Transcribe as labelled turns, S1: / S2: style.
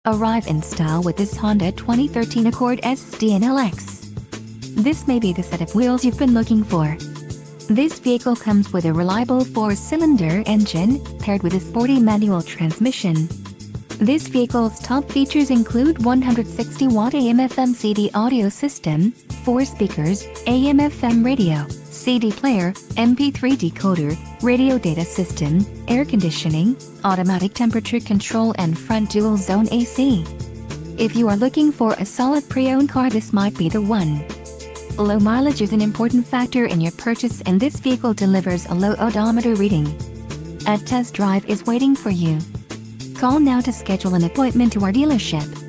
S1: Arrive in style with this Honda 2013 Accord Sdn LX. This may be the set of wheels you've been looking for. This vehicle comes with a reliable 4-cylinder engine, paired with a sporty manual transmission. This vehicle's top features include 160-watt AM/FM CD audio system, 4 speakers, AM/FM radio, CD player, MP3 decoder, radio data system, air conditioning, automatic temperature control and front dual-zone AC. If you are looking for a solid pre-owned car, this might be the one. Low mileage is an important factor in your purchase, and this vehicle delivers a low odometer reading. A test drive is waiting for you. Call now to schedule an appointment to our dealership.